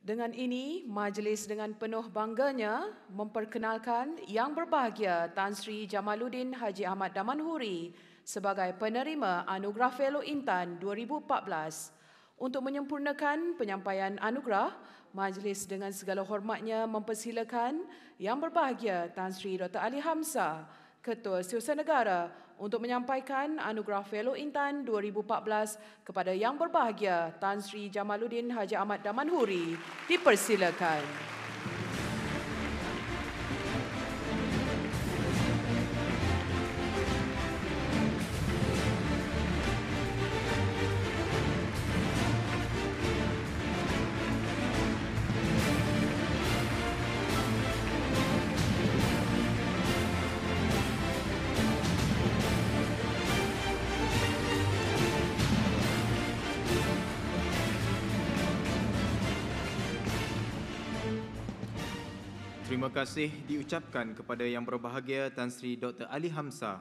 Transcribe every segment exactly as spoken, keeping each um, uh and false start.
Dengan ini, majlis dengan penuh bangganya memperkenalkan Yang Berbahagia Tan Sri Jamaluddin Haji Ahmad Damanhuri sebagai penerima Anugerah Fellow Intan dua ribu empat belas. Untuk menyempurnakan penyampaian anugerah, majlis dengan segala hormatnya mempersilakan Yang Berbahagia Tan Sri Doktor Ali Hamzah, Ketua Setiausaha Negara, untuk menyampaikan Anugerah Fellow Intan dua ribu empat belas kepada Yang Berbahagia Tan Sri Jamaluddin Haji Ahmad Damanhuri. Dipersilakan. Terima kasih diucapkan kepada Yang Berbahagia Tan Sri Doktor Ali Hamzah.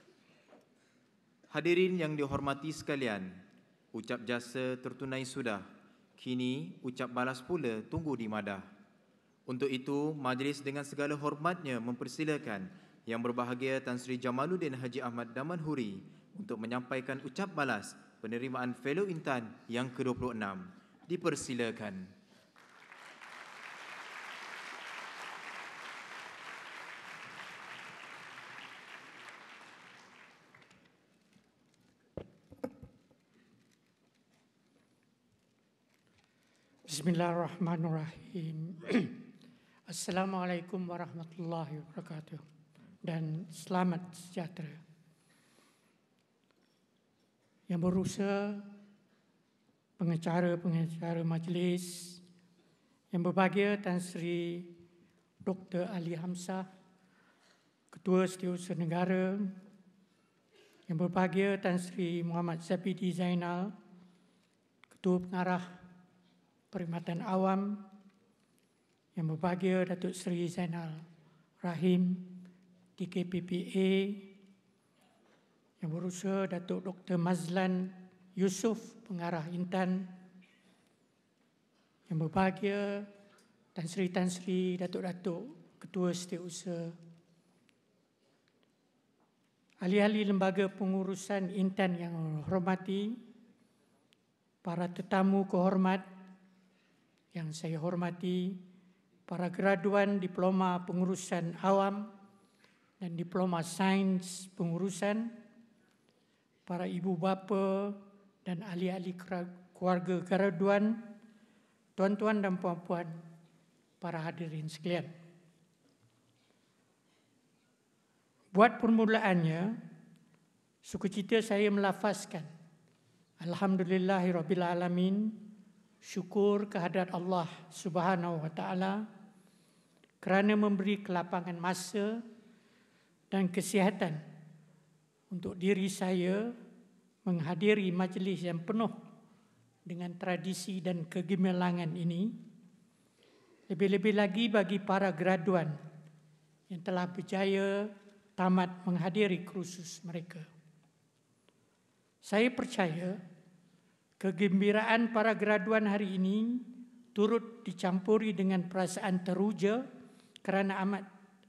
Hadirin yang dihormati sekalian, ucap jasa tertunai sudah. Kini ucap balas pula tunggu dimadah. Untuk itu, majlis dengan segala hormatnya mempersilakan Yang Berbahagia Tan Sri Jamaluddin Haji Ahmad Damanhuri untuk menyampaikan ucap balas penerimaan Fellow Intan yang ke dua puluh enam. Dipersilakan. Bismillahirrahmanirrahim. Assalamualaikum warahmatullahi wabarakatuh dan selamat sejahtera. Yang berusaha, pengacara-pengacara majlis, Yang Berbahagia Tan Sri Doktor Ali Hamzah, Ketua Setiausaha Negara, Yang Berbahagia Tan Sri Muhammad Zabidi Zainal, Ketua Pengarah Perkhidmatan Awam, Yang Berbahagia Datuk Seri Zainal Rahim, D K P P A, Yang Berusaha Datuk Doktor Mazlan Yusof, Pengarah Intan, Yang Berbahagia Tan Sri Tan Sri Datuk-Datuk Ketua Setiausaha, ahli-ahli lembaga pengurusan Intan yang hormati, para tetamu kehormat yang saya hormati, para graduan Diploma Pengurusan Awam dan Diploma Sains Pengurusan, para ibu bapa dan ahli-ahli keluarga graduan, tuan-tuan dan puan-puan, para hadirin sekalian. Buat permulaannya, sukacita saya melafazkan Alhamdulillahirabbil alamin, syukur kehadrat Allah Subhanahu wa taala kerana memberi kelapangan masa dan kesihatan untuk diri saya menghadiri majlis yang penuh dengan tradisi dan kegemilangan ini. Lebih-lebih lagi bagi para graduan yang telah berjaya tamat menghadiri kursus mereka. Saya percaya kegembiraan para graduan hari ini turut dicampuri dengan perasaan teruja kerana amat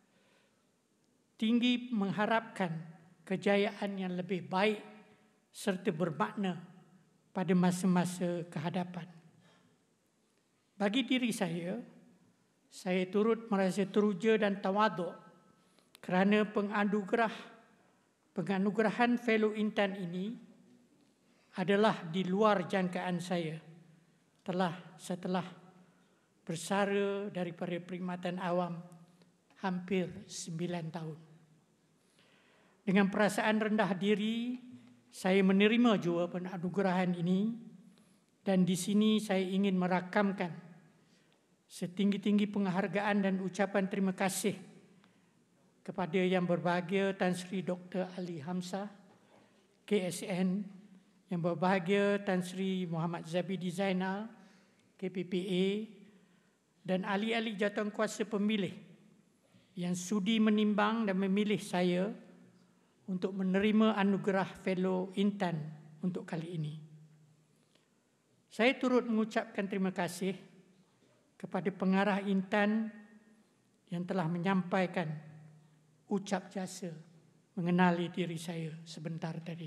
tinggi mengharapkan kejayaan yang lebih baik serta bermakna pada masa-masa kehadapan. Bagi diri saya, saya turut merasa teruja dan tawaduk kerana penganugerah penganugerahan Fellow Intan ini adalah di luar jangkaan saya telah setelah bersara daripada perkhidmatan awam hampir sembilan tahun. Dengan perasaan rendah diri, saya menerima jua penganugerahan ini dan di sini saya ingin merakamkan setinggi-tinggi penghargaan dan ucapan terima kasih kepada Yang Berbahagia Tan Sri Doktor Ali Hamzah, K S N, Yang Berbahagia Tan Sri Muhammad Zabidi Zainal, K P P A, dan ahli-ahli jawatankuasa pemilih yang sudi menimbang dan memilih saya untuk menerima anugerah Fellow Intan untuk kali ini. Saya turut mengucapkan terima kasih kepada pengarah Intan yang telah menyampaikan ucap jasa mengenali diri saya sebentar tadi.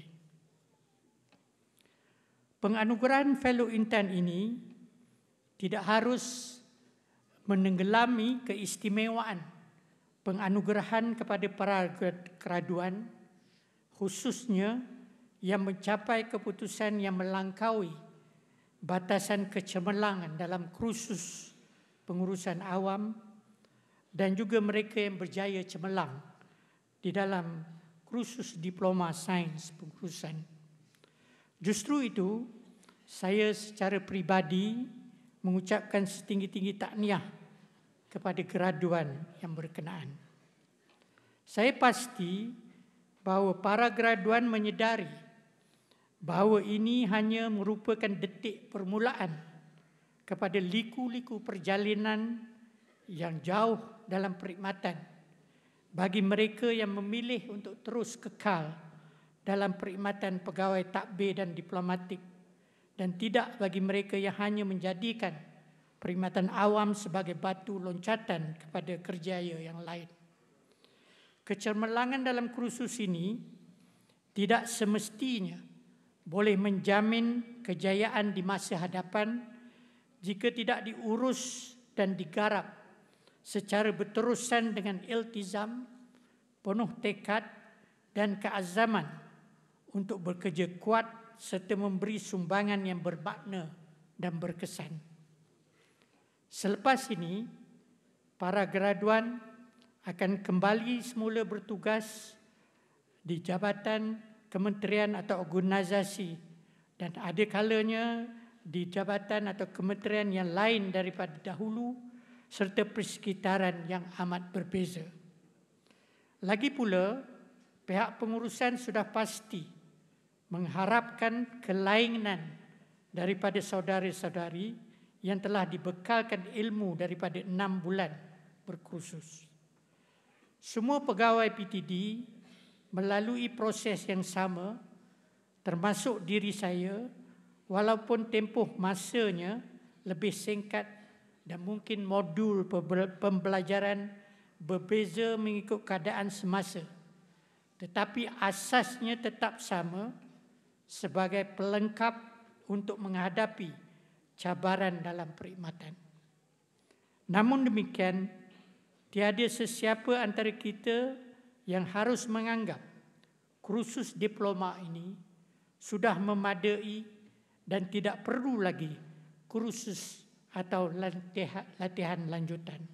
Penganugerahan Fellow Intan ini tidak harus menenggelami keistimewaan penganugerahan kepada para graduan, khususnya yang mencapai keputusan yang melampaui batasan kecemerlangan dalam kursus pengurusan awam dan juga mereka yang berjaya cemerlang di dalam kursus diploma sains pengurusan. Justru itu, saya secara pribadi mengucapkan setinggi-tinggi tahniah kepada graduan yang berkenaan. Saya pasti bahawa para graduan menyedari bahawa ini hanya merupakan detik permulaan kepada liku-liku perjalanan yang jauh dalam perkhidmatan bagi mereka yang memilih untuk terus kekal dalam perkhidmatan pegawai takbir dan diplomatik, dan tidak bagi mereka yang hanya menjadikan perkhidmatan awam sebagai batu loncatan kepada kerjaya yang lain. Kecemerlangan dalam kursus ini tidak semestinya boleh menjamin kejayaan di masa hadapan jika tidak diurus dan digarap secara berterusan dengan iltizam, penuh tekad dan keazaman untuk bekerja kuat serta memberi sumbangan yang bermakna dan berkesan. Selepas ini, para graduan akan kembali semula bertugas di jabatan kementerian atau organisasi dan ada kalanya di jabatan atau kementerian yang lain daripada dahulu serta persekitaran yang amat berbeza. Lagi pula, pihak pengurusan sudah pasti mengharapkan kelainan daripada saudara-saudari yang telah dibekalkan ilmu daripada enam bulan berkursus. Semua pegawai P T D melalui proses yang sama, termasuk diri saya, walaupun tempoh masanya lebih singkat dan mungkin modul pembelajaran berbeza mengikut keadaan semasa, tetapi asasnya tetap sama sebagai pelengkap untuk menghadapi cabaran dalam perkhidmatan. Namun demikian, tiada sesiapa antara kita yang harus menganggap kursus diploma ini sudah memadai dan tidak perlu lagi kursus atau latihan, latihan lanjutan.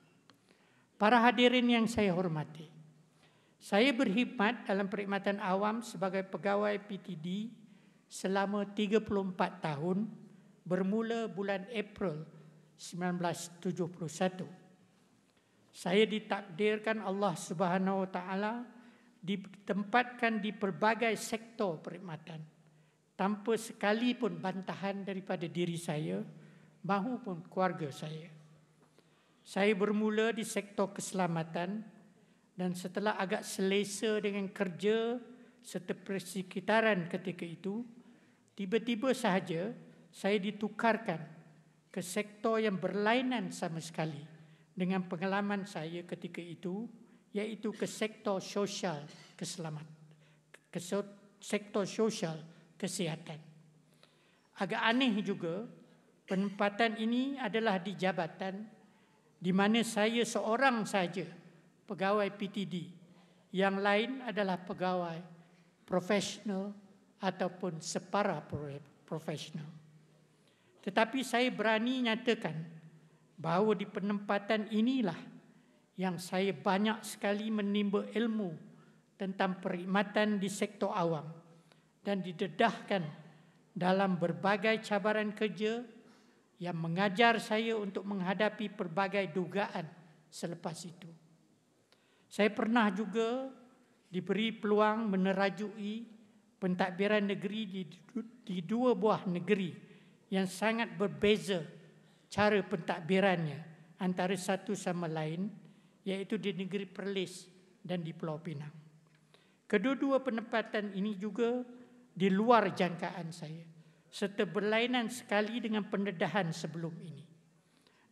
Para hadirin yang saya hormati, saya berkhidmat dalam perkhidmatan awam sebagai pegawai P T D selama tiga puluh empat tahun bermula bulan April sembilan belas tujuh puluh satu. Saya ditakdirkan Allah Subhanahu Wa Taala ditempatkan di pelbagai sektor perkhidmatan tanpa sekalipun bantahan daripada diri saya maupun keluarga saya. Saya bermula di sektor keselamatan dan setelah agak selesa dengan kerja serta persekitaran ketika itu, tiba-tiba sahaja saya ditukarkan ke sektor yang berlainan sama sekali dengan pengalaman saya ketika itu, iaitu ke sektor sosial keselamatan, ke sektor sosial kesihatan. Agak aneh juga, penempatan ini adalah di jabatan di mana saya seorang saja pegawai P T D, yang lain adalah pegawai profesional ataupun separa profesional. Tetapi saya berani nyatakan bahawa di penempatan inilah yang saya banyak sekali menimba ilmu tentang perkhidmatan di sektor awam dan didedahkan dalam berbagai cabaran kerja yang mengajar saya untuk menghadapi pelbagai dugaan selepas itu. Saya pernah juga diberi peluang menerajui pentadbiran negeri di, di dua buah negeri yang sangat berbeza cara pentadbirannya antara satu sama lain, iaitu di negeri Perlis dan di Pulau Pinang. Kedua-dua penempatan ini juga di luar jangkaan saya serta berlainan sekali dengan pendedahan sebelum ini.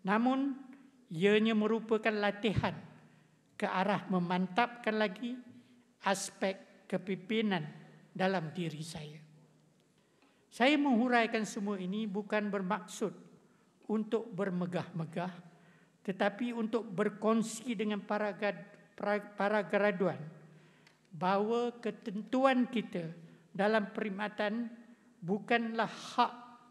Namun, ianya merupakan latihan ke arah memantapkan lagi aspek kepimpinan dalam diri saya. Saya menghuraikan semua ini bukan bermaksud untuk bermegah-megah, tetapi untuk berkongsi dengan para, para graduan bahawa ketentuan kita dalam perkhidmatan bukanlah hak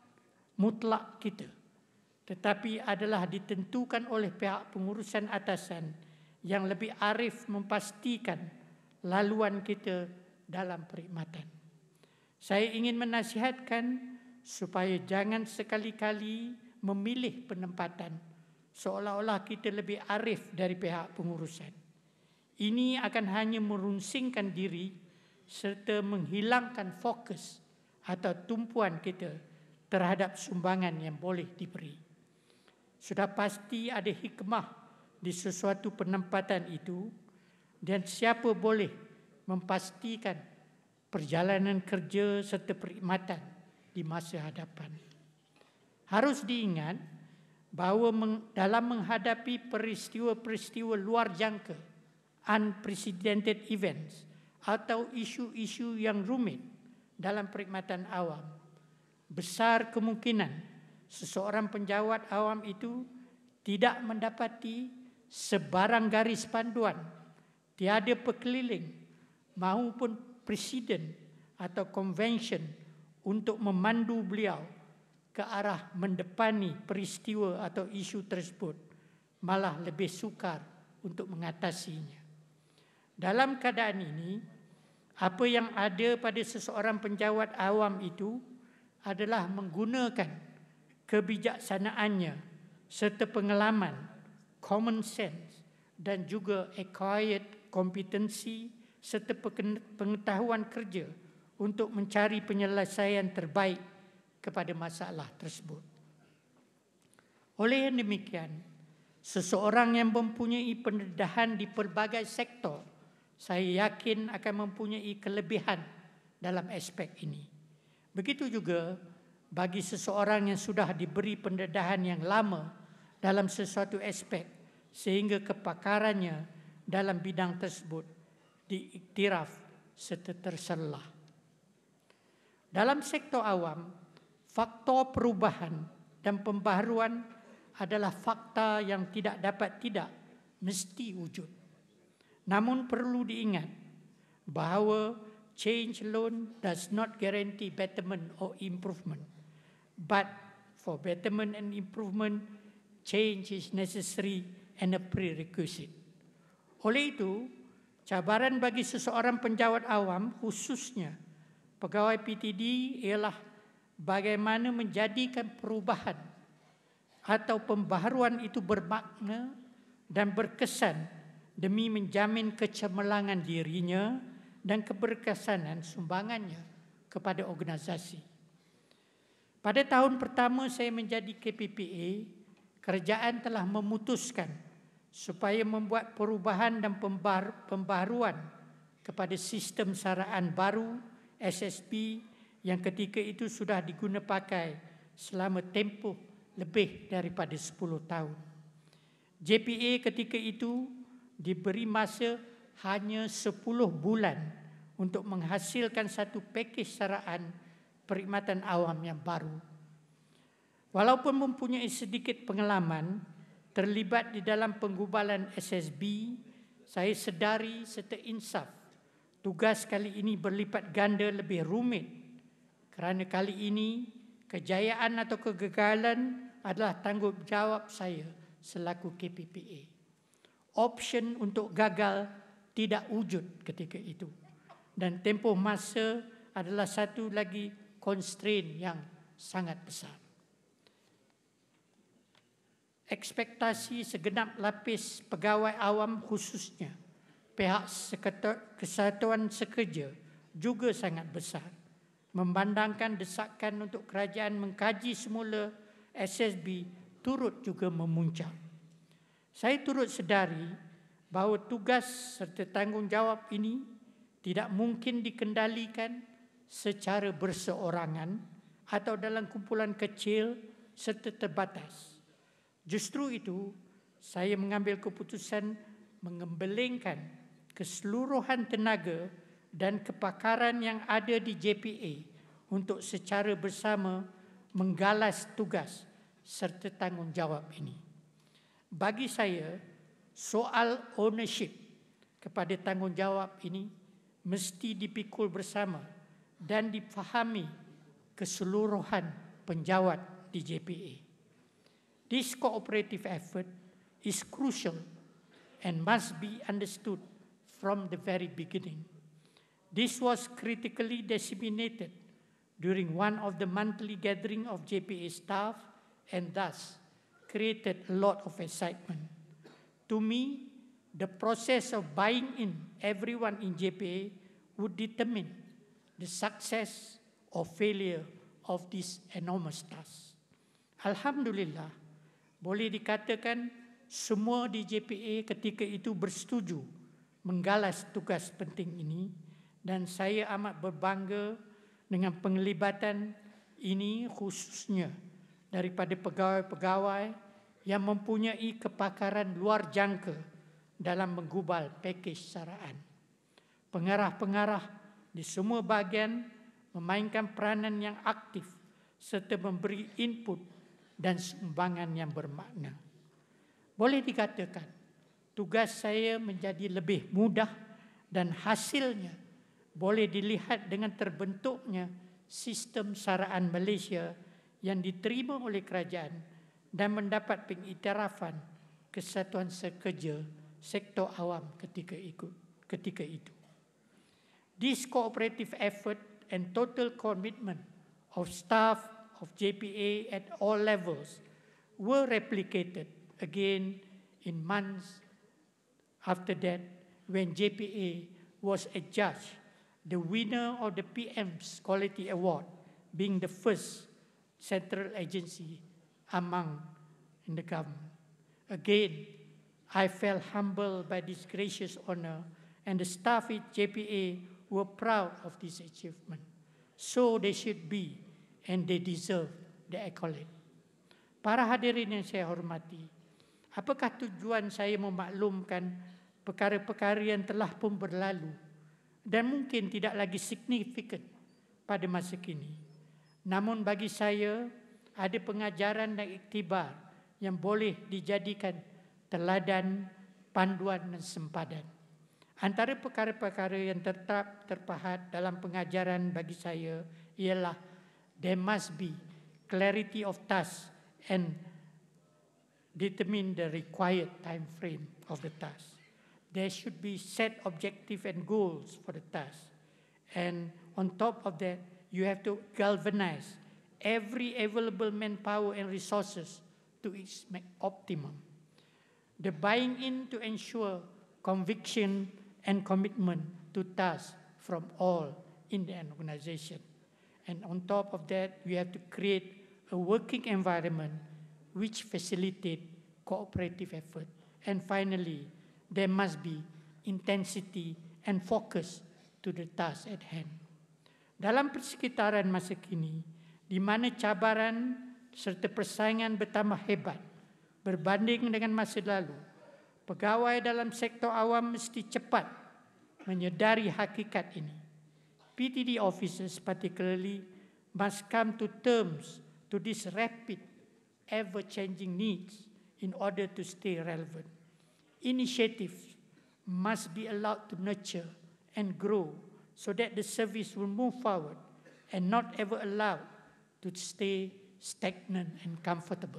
mutlak kita, tetapi adalah ditentukan oleh pihak pengurusan atasan yang lebih arif memastikan laluan kita dalam perkhidmatan. Saya ingin menasihatkan supaya jangan sekali-kali memilih penempatan seolah-olah kita lebih arif dari pihak pengurusan. Ini akan hanya merunsingkan diri serta menghilangkan fokus atau tumpuan kita terhadap sumbangan yang boleh diberi. Sudah pasti ada hikmah di sesuatu penempatan itu dan siapa boleh memastikan perjalanan kerja serta perkhidmatan di masa hadapan. Harus diingat bahawa dalam menghadapi peristiwa-peristiwa luar jangka, unprecedented events atau isu-isu yang rumit dalam perkhidmatan awam, besar kemungkinan seseorang penjawat awam itu tidak mendapati sebarang garis panduan, tiada pekeliling maupun presiden atau convention untuk memandu beliau ke arah mendepani peristiwa atau isu tersebut, malah lebih sukar untuk mengatasinya. Dalam keadaan ini, apa yang ada pada seseorang penjawat awam itu adalah menggunakan kebijaksanaannya serta pengalaman, common sense dan juga acquired kompetensi serta pengetahuan kerja untuk mencari penyelesaian terbaik kepada masalah tersebut. Oleh yang demikian, seseorang yang mempunyai pendedahan di pelbagai sektor, saya yakin akan mempunyai kelebihan dalam aspek ini. Begitu juga bagi seseorang yang sudah diberi pendedahan yang lama dalam sesuatu aspek sehingga kepakarannya dalam bidang tersebut diiktiraf serta terselah. Dalam sektor awam, faktor perubahan dan pembaharuan adalah fakta yang tidak dapat tidak mesti wujud. Namun perlu diingat bahawa change alone does not guarantee betterment or improvement. But for betterment and improvement, change is necessary and a prerequisite. Oleh itu, cabaran bagi seseorang penjawat awam, khususnya pegawai P T D, ialah bagaimana menjadikan perubahan atau pembaharuan itu bermakna dan berkesan demi menjamin kecemerlangan dirinya dan keberkesanan sumbangannya kepada organisasi. Pada tahun pertama saya menjadi K P P A, kerajaan telah memutuskan supaya membuat perubahan dan pembaharuan kepada sistem saraan baru S S B yang ketika itu sudah diguna pakai selama tempoh lebih daripada sepuluh tahun. J P A ketika itu diberi masa hanya sepuluh bulan untuk menghasilkan satu pakej saraan perkhidmatan awam yang baru. Walaupun mempunyai sedikit pengalaman terlibat di dalam penggubalan S S B, saya sedari serta insaf tugas kali ini berlipat ganda lebih rumit kerana kali ini kejayaan atau kegagalan adalah tanggungjawab saya selaku K P P A. Option untuk gagal tidak wujud ketika itu. Dan tempoh masa adalah satu lagi constraint yang sangat besar. Ekspektasi segenap lapis pegawai awam khususnya pihak Kesatuan Sekerja juga sangat besar. Memandangkan desakan untuk kerajaan mengkaji semula S S B turut juga memuncak. Saya turut sedari bahawa tugas serta tanggungjawab ini tidak mungkin dikendalikan secara berseorangan atau dalam kumpulan kecil serta terbatas. Justru itu, saya mengambil keputusan mengembelengkan keseluruhan tenaga dan kepakaran yang ada di J P A untuk secara bersama menggalas tugas serta tanggungjawab ini. Bagi saya, soal ownership kepada tanggungjawab ini mesti dipikul bersama dan difahami keseluruhan penjawat di J P A. This cooperative effort is crucial and must be understood from the very beginning. This was critically disseminated during one of the monthly gatherings of J P A staff and thus created a lot of excitement. To me, the process of buying in everyone in J P A would determine the success or failure of this enormous task. Alhamdulillah, boleh dikatakan semua di J P A ketika itu bersetuju menggalas tugas penting ini dan saya amat berbangga dengan penglibatan ini khususnya daripada pegawai-pegawai yang mempunyai kepakaran luar jangka dalam menggubal pakej saraan. Pengarah-pengarah di semua bahagian memainkan peranan yang aktif serta memberi input dan sumbangan yang bermakna. Boleh dikatakan, tugas saya menjadi lebih mudah dan hasilnya boleh dilihat dengan terbentuknya sistem saraan Malaysia yang diterima oleh kerajaan dan mendapat pengiktirafan Kesatuan Sekerja Sektor Awam ketika ikut ketika itu. This cooperative effort and total commitment of staff of J P A at all levels were replicated again in months after that when J P A was adjudged the winner of the P M's Quality Award, being the first central agency among in the government. Again, I felt humbled by this gracious honor, and the staff at J P A were proud of this achievement. So they should be, and they deserve the accolade. Para hadirin yang saya hormati, apakah tujuan saya memaklumkan perkara-perkara yang telah pun berlalu dan mungkin tidak lagi signifikan pada masa kini? Namun bagi saya, ada pengajaran dan iktibar yang boleh dijadikan teladan, panduan dan sempadan. Antara perkara-perkara yang tetap terpahat dalam pengajaran bagi saya ialah there must be clarity of task and determine the required time frame of the task. There should be set objective and goals for the task. And on top of that, you have to galvanize every available manpower and resources to its optimum. The buying in to ensure conviction and commitment to tasks from all in the organization. And on top of that, you have to create a working environment which facilitate cooperative effort. And finally, there must be intensity and focus to the task at hand. Dalam persekitaran masa kini, di mana cabaran serta persaingan bertambah hebat berbanding dengan masa lalu, pegawai dalam sektor awam mesti cepat menyedari hakikat ini. P T D officers particularly must come to terms to this rapid, ever-changing needs in order to stay relevant. Initiatives must be allowed to nurture and grow so that the service will move forward and not ever allowed to stay stagnant and comfortable.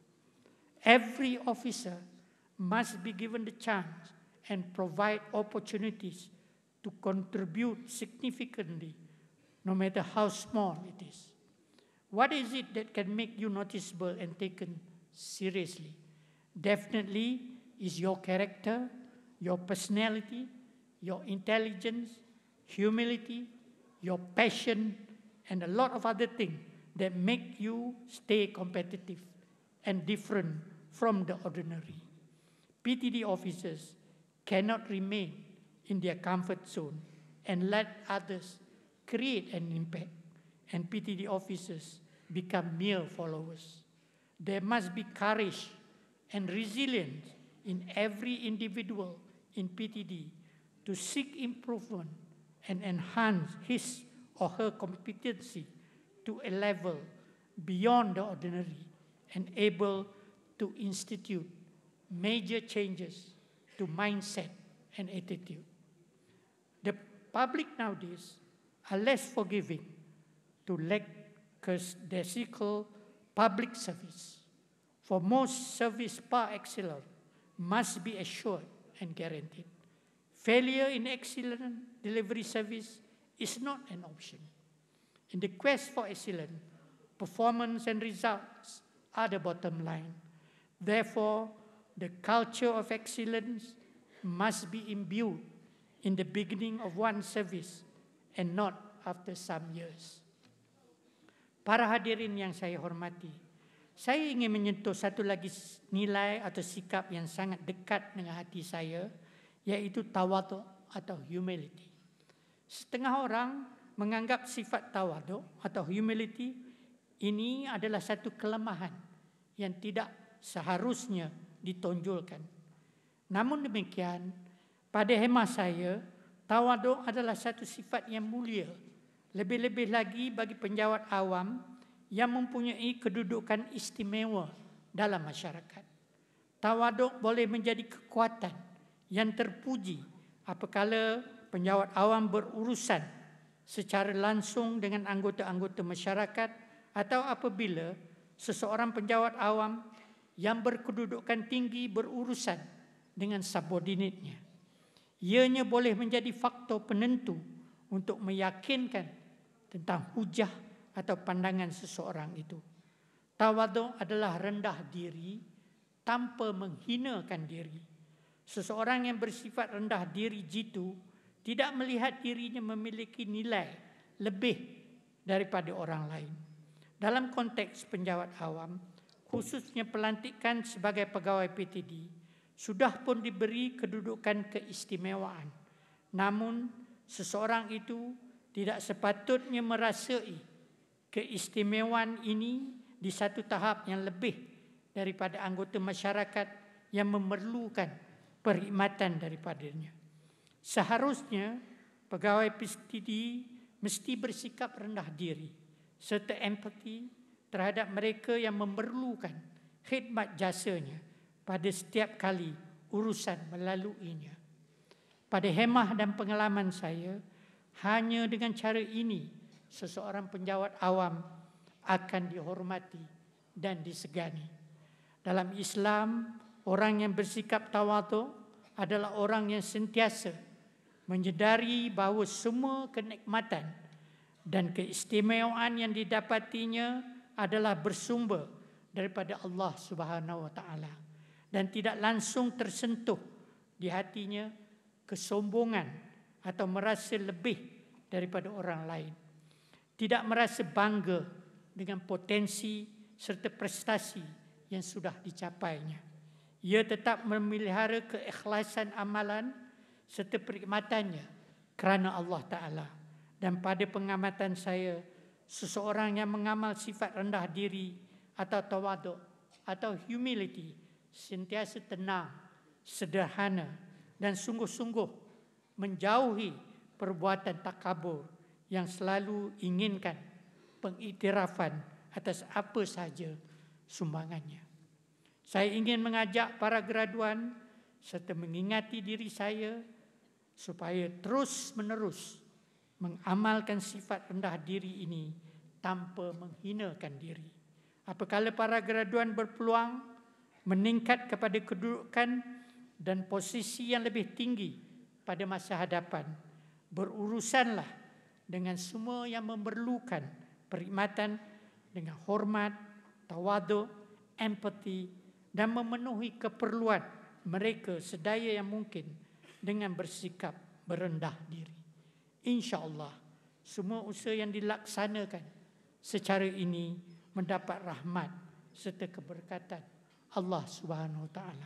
Every officer must be given the chance and provide opportunities to contribute significantly, no matter how small it is. What is it that can make you noticeable and taken seriously? Definitely is your character, your personality, your intelligence, humility, your passion, and a lot of other things that make you stay competitive and different from the ordinary. P T D officers cannot remain in their comfort zone and let others create an impact, and P T D officers become mere followers. There must be courage and resilience in every individual in P T D to seek improvement and enhance his or her competency to a level beyond the ordinary and able to institute major changes to mindset and attitude. The public nowadays are less forgiving to lackadaisical public service. For most, service par excellence must be assured and guaranteed. Failure in excellent delivery service is not an option. In the quest for excellence, performance and results are the bottom line. Therefore, the culture of excellence must be imbued in the beginning of one service and not after some years. Para hadirin yang saya hormati, saya ingin menyentuh satu lagi nilai atau sikap yang sangat dekat dengan hati saya, iaitu tawaduk atau humility. Setengah orang menganggap sifat tawaduk atau humility ini adalah satu kelemahan yang tidak seharusnya ditonjolkan. Namun demikian, pada hemat saya, tawaduk adalah satu sifat yang mulia, lebih-lebih lagi bagi penjawat awam yang mempunyai kedudukan istimewa dalam masyarakat. Tawaduk boleh menjadi kekuatan yang terpuji apabila penjawat awam berurusan secara langsung dengan anggota-anggota masyarakat atau apabila seseorang penjawat awam yang berkedudukan tinggi berurusan dengan subordinatnya. Ianya boleh menjadi faktor penentu untuk meyakinkan tentang hujah atau pandangan seseorang itu. Tawaduk adalah rendah diri tanpa menghinakan diri. Seseorang yang bersifat rendah diri jitu tidak melihat dirinya memiliki nilai lebih daripada orang lain. Dalam konteks penjawat awam, khususnya pelantikan sebagai pegawai P T D, sudah pun diberi kedudukan keistimewaan. Namun, seseorang itu tidak sepatutnya merasai keistimewaan ini di satu tahap yang lebih daripada anggota masyarakat yang memerlukan perkhidmatan daripadanya. Seharusnya, pegawai P T D mesti bersikap rendah diri serta empati terhadap mereka yang memerlukan khidmat jasanya pada setiap kali urusan melaluinya. Pada hemah dan pengalaman saya, hanya dengan cara ini seseorang penjawat awam akan dihormati dan disegani. Dalam Islam, orang yang bersikap tawaduk adalah orang yang sentiasa menyedari bahawa semua kenikmatan dan keistimewaan yang didapatinya adalah bersumber daripada Allah Subhanahu wa taala dan tidak langsung tersentuh di hatinya kesombongan atau merasa lebih daripada orang lain. Tidak merasa bangga dengan potensi serta prestasi yang sudah dicapainya. Ia tetap memelihara keikhlasan amalan serta perkhidmatannya kerana Allah Ta'ala. Dan pada pengamatan saya, seseorang yang mengamal sifat rendah diri atau tawaduk atau humility sentiasa tenang, sederhana dan sungguh-sungguh menjauhi perbuatan takabur yang selalu inginkan pengiktirafan atas apa sahaja sumbangannya. Saya ingin mengajak para graduan serta mengingati diri saya supaya terus-menerus mengamalkan sifat rendah diri ini tanpa menghinakan diri. Apabila para graduan berpeluang meningkat kepada kedudukan dan posisi yang lebih tinggi pada masa hadapan, berurusanlah dengan semua yang memerlukan perkhidmatan dengan hormat, tawaduk, empati dan memenuhi keperluan mereka sedaya yang mungkin dengan bersikap berendah diri. InsyaAllah, semua usaha yang dilaksanakan secara ini mendapat rahmat serta keberkatan Allah Subhanahu Wa Taala.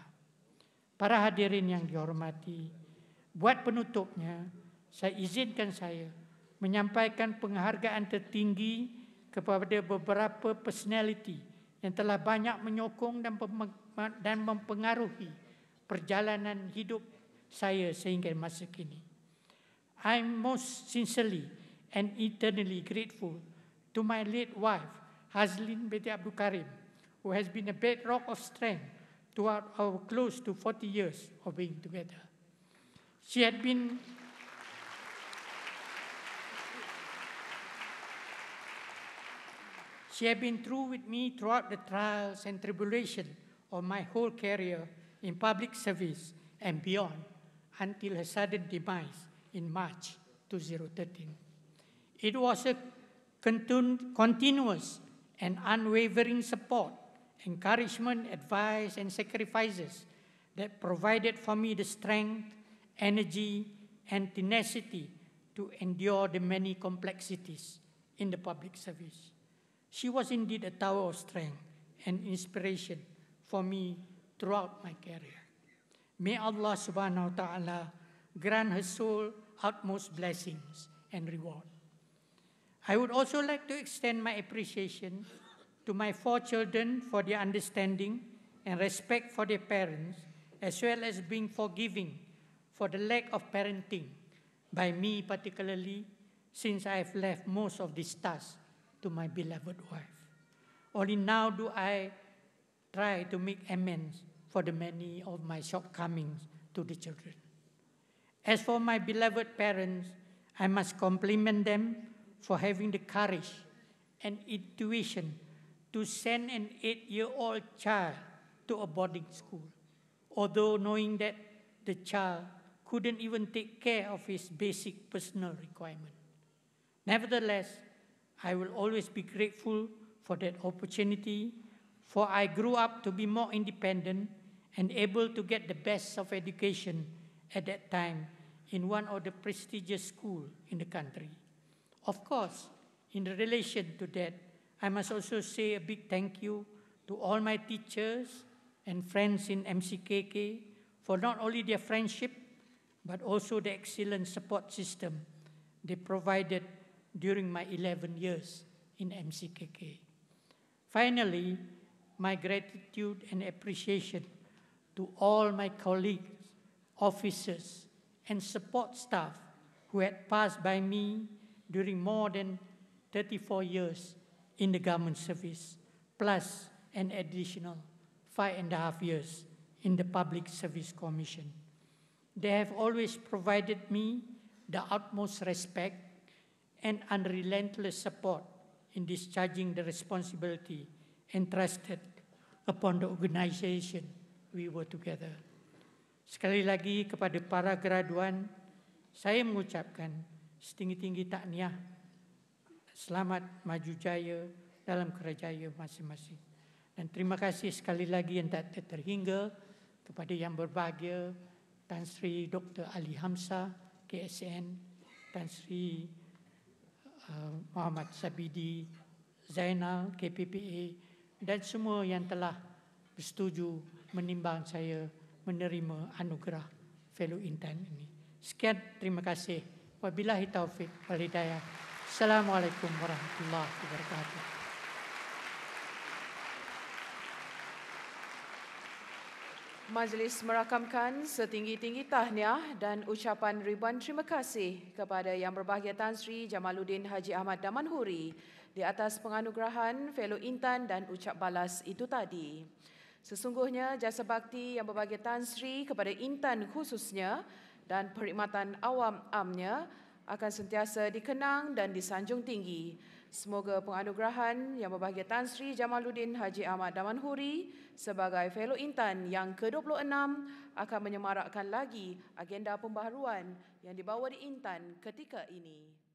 Para hadirin yang dihormati, buat penutupnya, saya izinkan saya menyampaikan penghargaan tertinggi kepada beberapa personaliti yang telah banyak menyokong dan, dan mempengaruhi perjalanan hidup saya sehingga masa kini. I'm most sincerely and eternally grateful to my late wife, Hazlin binti Abdul Karim, who has been a bedrock of strength throughout our close to forty years of being together. She had been She had been true with me throughout the trials and tribulations of my whole career in public service and beyond, until her sudden demise in March two thousand thirteen. It was a continu- continuous and unwavering support, encouragement, advice, and sacrifices that provided for me the strength, energy, and tenacity to endure the many complexities in the public service. She was indeed a tower of strength and inspiration for me throughout my career. May Allah subhanahu wa ta'ala grant her soul utmost blessings and reward. I would also like to extend my appreciation to my four children for their understanding and respect for their parents, as well as being forgiving for the lack of parenting by me particularly, since I have left most of this task to my beloved wife. Only now do I try to make amends for the many of my shortcomings to the children. As for my beloved parents, I must compliment them for having the courage and intuition to send an eight-year-old child to a boarding school, although knowing that the child couldn't even take care of his basic personal requirement. Nevertheless, I will always be grateful for that opportunity, for I grew up to be more independent and able to get the best of education at that time in one of the prestigious schools in the country. Of course, in relation to that, I must also say a big thank you to all my teachers and friends in M C K K for not only their friendship, but also the excellent support system they provided during my eleven years in M C K K. Finally, my gratitude and appreciation to all my colleagues, officers, and support staff who had passed by me during more than thirty-four years in the government service, plus an additional five and a half years in the Public Service Commission. They have always provided me the utmost respect and unrelentless support in discharging the responsibility entrusted upon the organization we were together. Sekali lagi kepada para graduan, saya mengucapkan setinggi-tinggi tahniah, selamat maju jaya dalam kerjaya masing-masing. Dan terima kasih sekali lagi yang tak terhingga kepada yang berbahagia Tan Sri Doktor Ali Hamzah, K S N, Tan Sri uh, Muhammad Sabidi Zainal, K P P A, dan semua yang telah bersetuju menimbang saya menerima anugerah Fellow Intan ini. Sekian, terima kasih. Wabillahi taufiq wal hidayah. Assalamualaikum warahmatullahi wabarakatuh. Majlis merakamkan setinggi-tinggi tahniah dan ucapan ribuan terima kasih kepada Yang Berbahagia Tan Sri Jamaluddin Haji Ahmad Damanhuri di atas penganugerahan Fellow Intan dan ucap balas itu tadi. Sesungguhnya jasa bakti Yang Berbahagia Tan Sri kepada Intan khususnya dan perkhidmatan awam amnya akan sentiasa dikenang dan disanjung tinggi. Semoga penganugerahan Yang Berbahagia Tan Sri Jamaluddin Haji Ahmad Damanhuri sebagai Fellow Intan yang ke dua puluh enam akan menyemarakkan lagi agenda pembaharuan yang dibawa di Intan ketika ini.